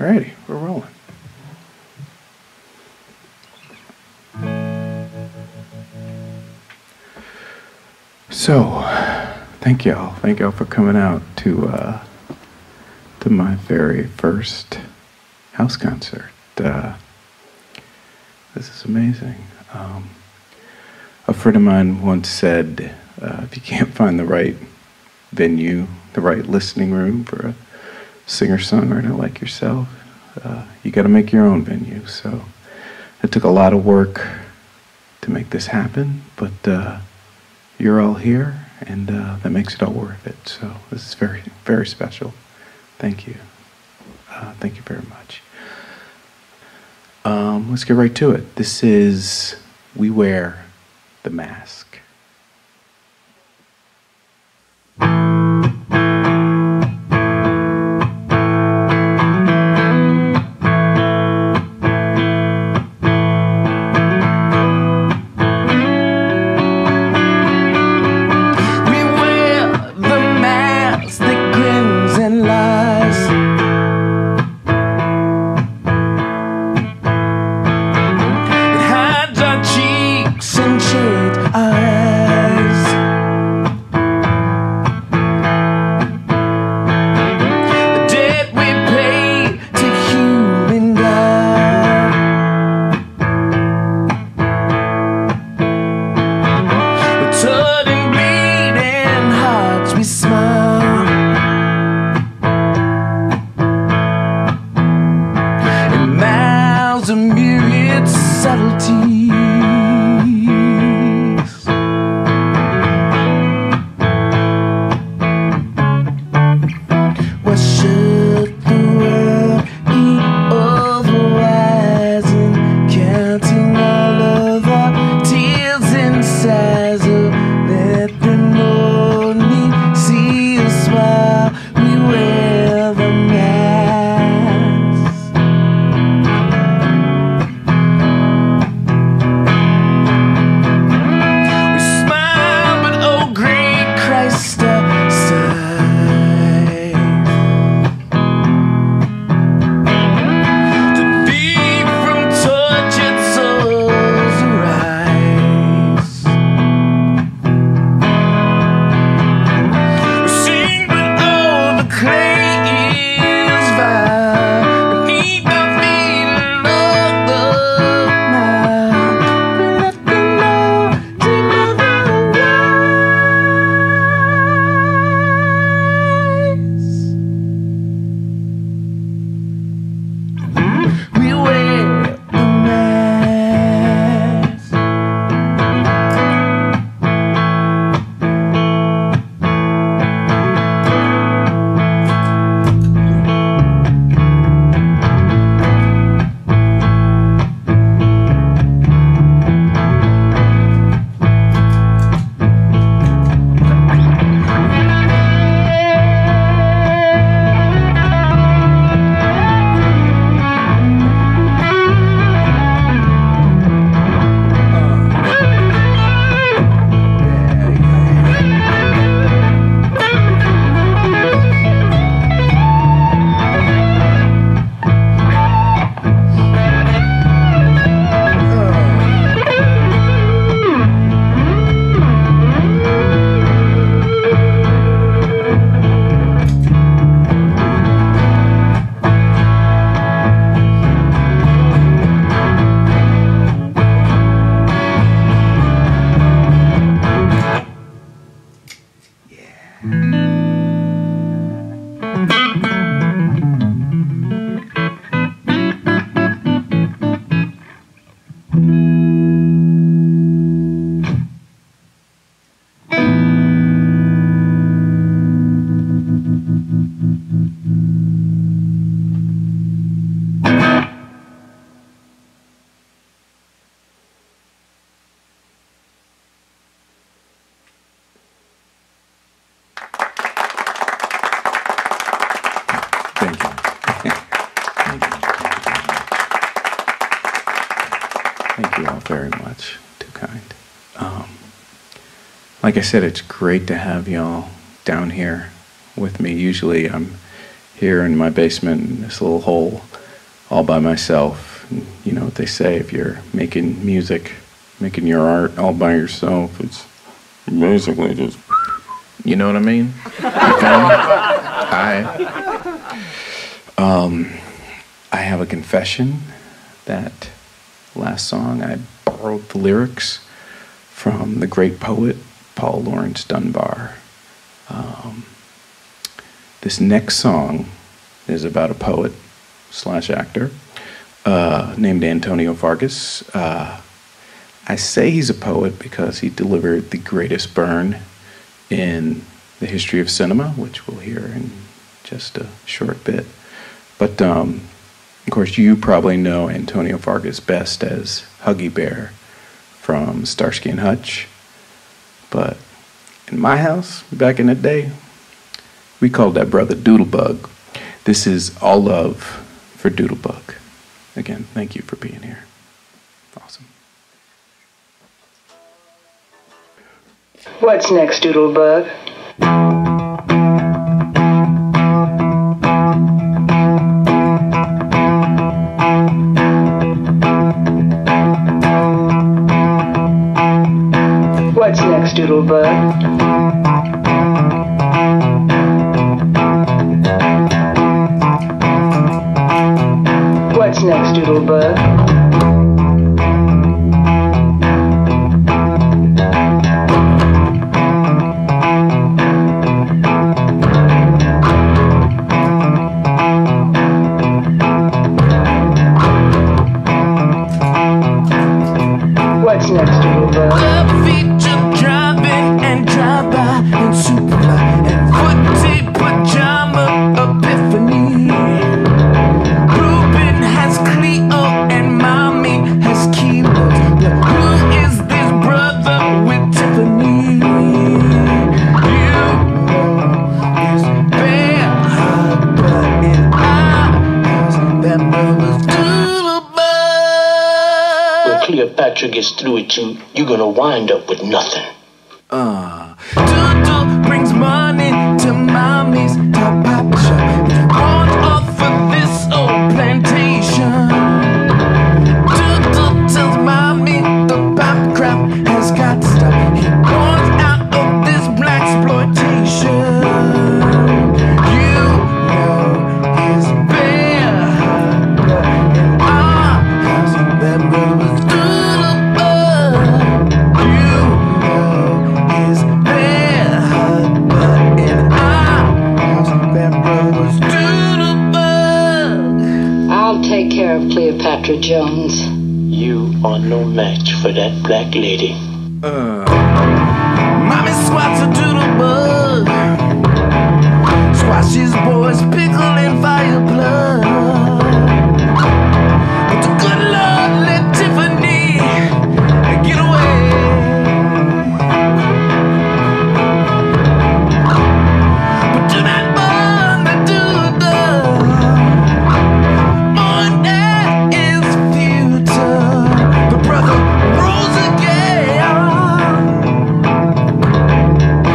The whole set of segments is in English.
Alrighty, we're rolling. So, thank y'all. Thank y'all for coming out to my very first house concert. This is amazing. A friend of mine once said, if you can't find the right venue, the right listening room for a singer-songwriter like yourself, you got to make your own venue. So it took a lot of work to make this happen, but you're all here, and that makes it all worth it. So this is very, very special. Thank you. Thank you very much. Let's get right to it. This is We Wear the Mask. Thank you all very much. Too kind. Like I said, it's great to have y'all down here with me. Usually I'm here in my basement in this little hole all by myself. And you know what they say, if you're making music, making your art all by yourself, it's basically just, you know what I mean? I have a confession. That last song, I borrowed the lyrics from the great poet Paul Laurence Dunbar. This next song is about a poet / actor named Antonio Fargas. I say he's a poet because he delivered the greatest burn in the history of cinema, which we'll hear in just a short bit. But of course, you probably know Antonio Fargas best as Huggy Bear from Starsky and Hutch. But in my house, back in the day, we called that brother Doodlebug. This is All Love for Doodlebug. Again, thank you for being here. Awesome. What's next, Doodlebug? What's next, Doodlebug? What's next, Doodlebug? What's next, Doodlebug? Cleopatra gets through with you, you're gonna wind up with nothing. Doodle brings money to mommy's top pop shop. Want off of this old plantation. Doodle tells mommy the pop crap has got to stop. He wants out of this black exploitation. You know his bear, in our house that brother was Take care of Cleopatra Jones. You are no match for that black lady. Mommy swats a doodlebug. Squashes boys, pickle and fire blood. But the good Lord let Tiffany get away. But do not burn the doodlebug.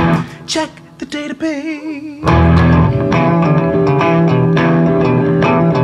Check the database.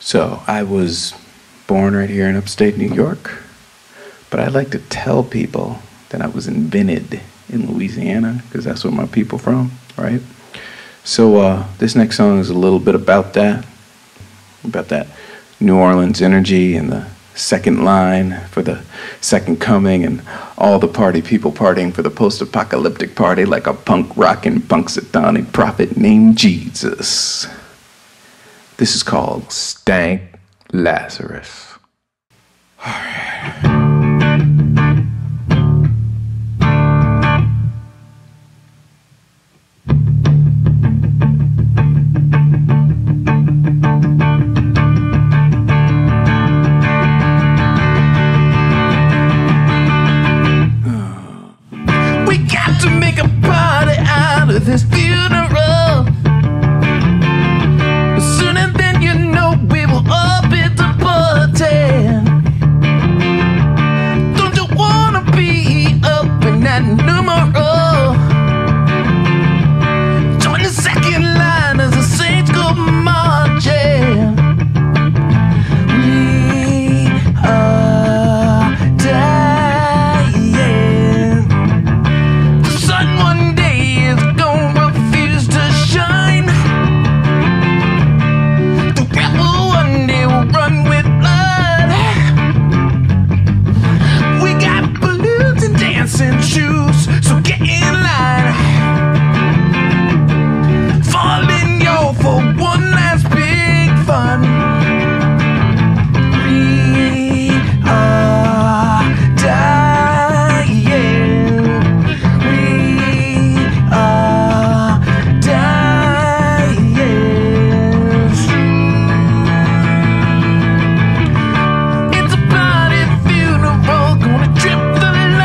So I was born right here in upstate New York, but I like to tell people that I was invented in Louisiana because that's where my people from, right? So this next song is a little bit about that New Orleans energy and the second line for the second coming and all the party people partying for the post-apocalyptic party like a punk rockin' punxsutawney prophet named Jesus. This is called Stank Lazarus. All right. This funeral, sooner than you know, we will all be departed. Don't you wanna be up in that numeral? Join the second line as the saints go marching. We are dying. The sun one day is shoes, so get in line. Fall in yo for one last big fun. We are dying. We are dying. It's a bloody funeral, gonna trip the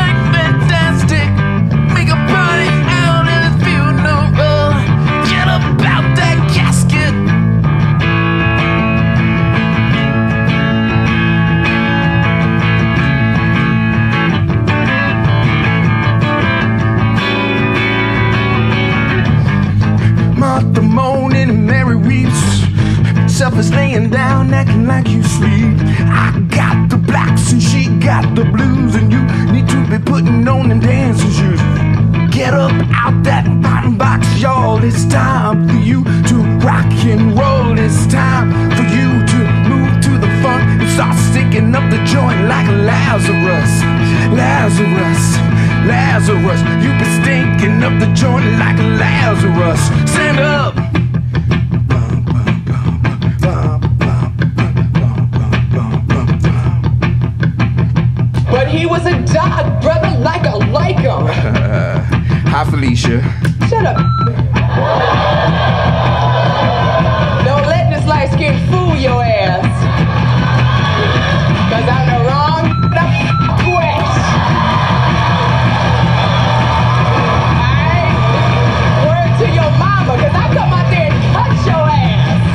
the moaning and Mary weeps. Self is laying down, acting like you sleep. I got the blacks and she got the blues, and you need to be putting on them dancing shoes. Get up out that bottom box, y'all. It's time for you to rock and roll. It's time for you to move to the funk and start sticking up the joint like Lazarus. Lazarus, Lazarus, you be stinking up the joint like Lazarus. Stand up. But he was a dog, brother, like a Lyco. Hi, Felicia. Shut up. Don't let this light skin fool your ass. Cause I'm the wrong quest. Alright? Word to your mama, cause I come out there and cut your ass.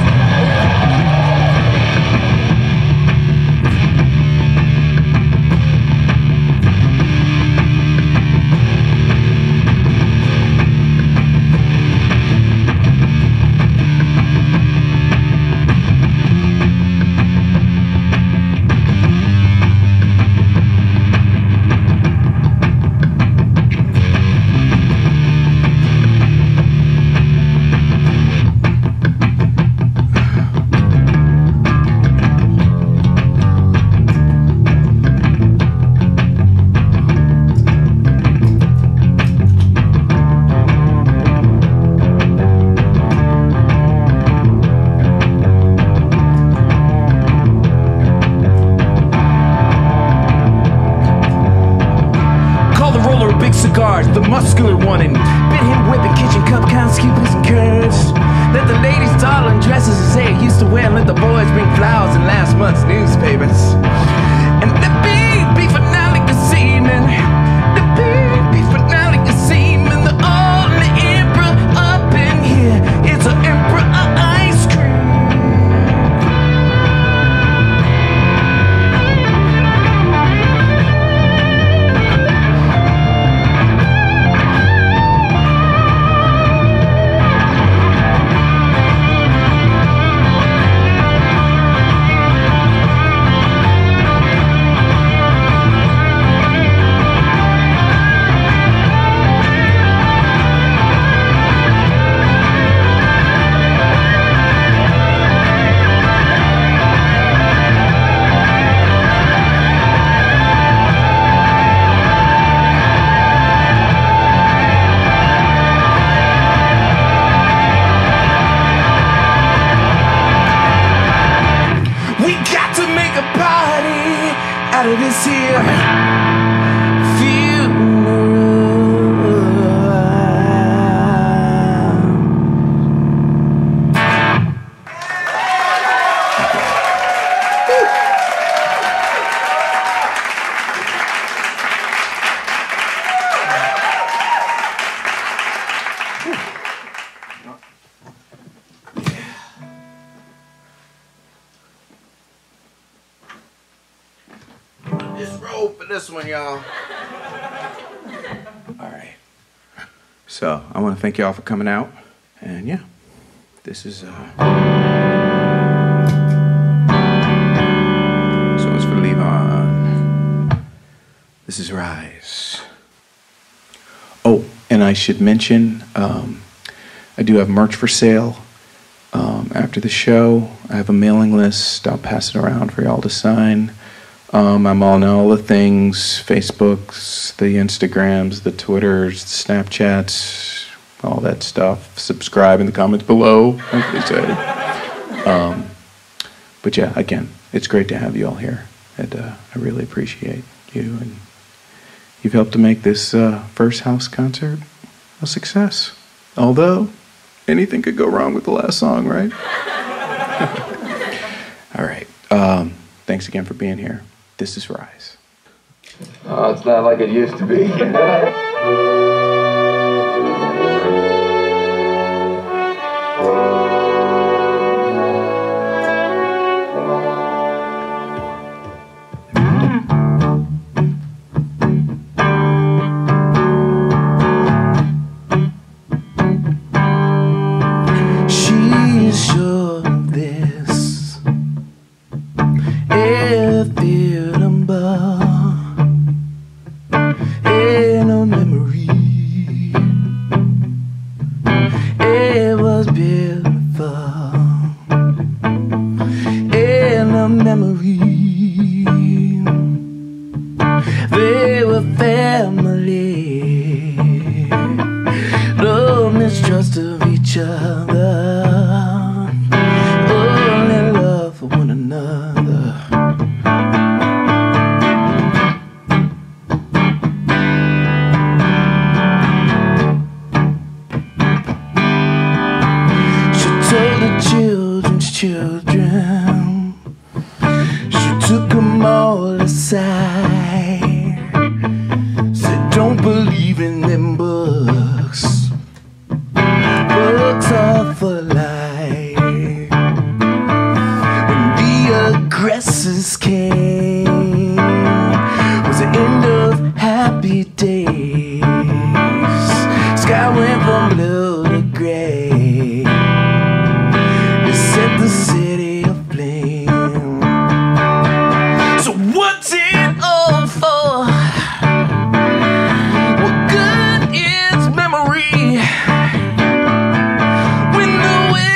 The muscular one, and bit him whipping kitchen cup kind scoopers and curves. Let the ladies darling dresses as they used to wear, and let the boys bring flowers in last month's newspapers. And the big finale this evening, the big finale this evening, the only emperor up in here is an emperor ice cream. go for this one, y'all. All right. So I want to thank y'all for coming out, and yeah, this is this one's for Levon. This is Rise. Oh, and I should mention, I do have merch for sale. After the show, I have a mailing list. I'll pass it around for y'all to sign. I'm on all the things, Facebooks, the Instagrams, the Twitters, the Snapchats, all that stuff. Subscribe in the comments below, like they say. But yeah, again, it's great to have you all here. And I really appreciate you. And you've helped to make this first house concert a success. Although, anything could go wrong with the last song, right? All right. Thanks again for being here. This is Rise. Oh, it's not like it used to be. She's sure of this. If it in a memory, it was beautiful. In a memory, they were family. No mistrust of each other, only love for one another. Children, she took them all aside, said don't believe in them books, books are for life. When the aggressors came, was the end of happy days. Sky went from blue to gray, set the city aflame. So what's it all for? What good is memory when the way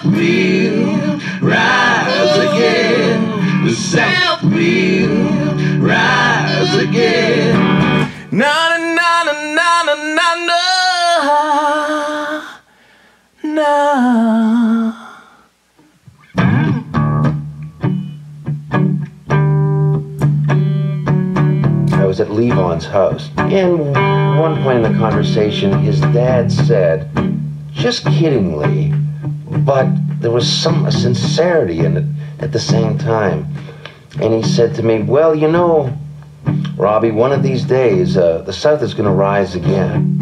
will rise again. The South will rise again. Na na na na na na na na. I was at Levon's house, and one point in the conversation, his dad said, just kiddingly, but there was a sincerity in it at the same time. And he said to me, well, you know, Robbie, one of these days, the South is going to rise again.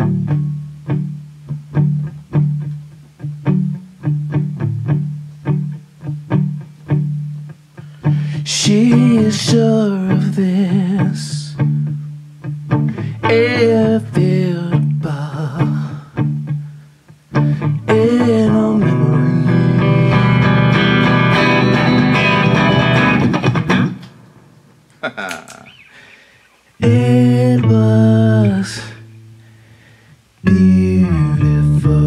She is sure of this. If it bar in a memory. It was beautiful.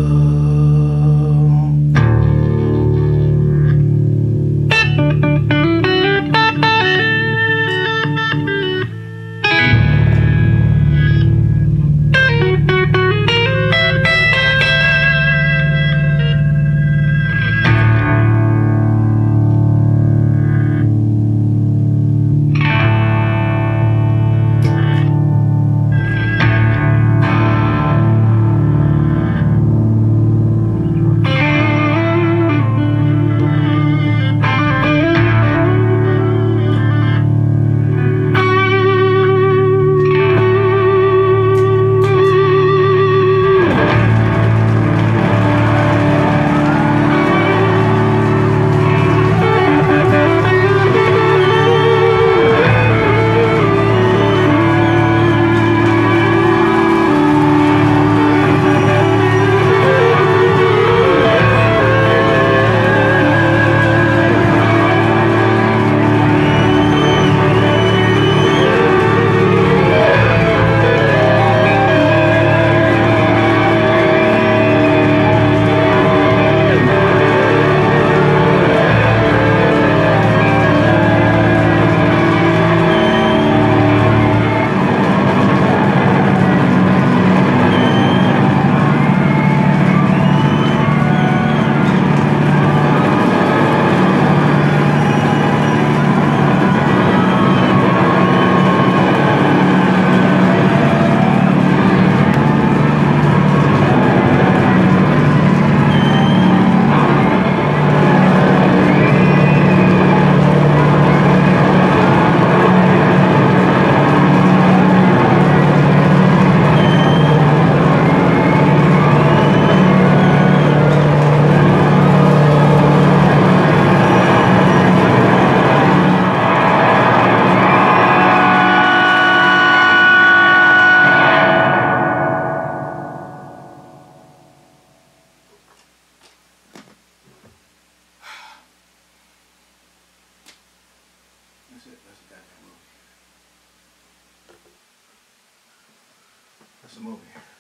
That's a movie.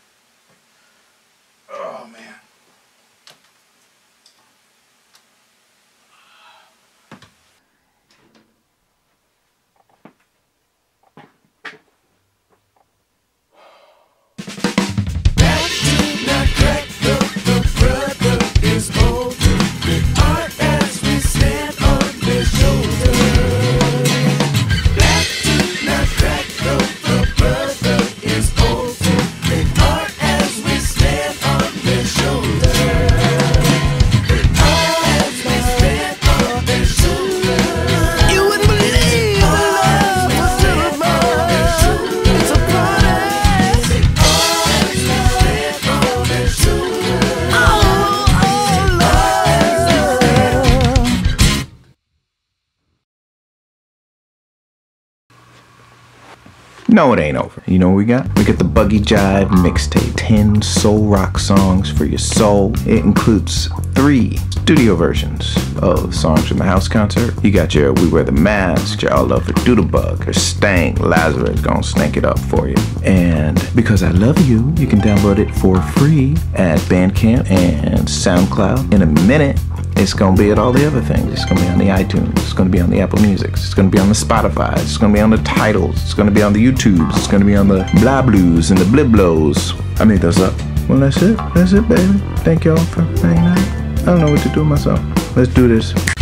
Oh, man. No, it ain't over. You know what we got? We got the Buggy Jive mixtape. 10 soul rock songs for your soul. It includes 3 studio versions of songs from the house concert. You got your We Wear the Mask, your All Love for Doodlebug, your Stank Lazarus gonna stank it up for you. And Because I Love You, you can download it for free at Bandcamp and SoundCloud. In a minute, It's gonna be at all the other things. It's gonna be on the iTunes. It's gonna be on the Apple Music. It's gonna be on the Spotify. It's gonna be on the titles. It's gonna be on the YouTubes. It's gonna be on the blah blues and the bliblos. I made those up. Well, that's it. That's it, baby. Thank y'all for hanging out. I don't know what to do with myself. Let's do this.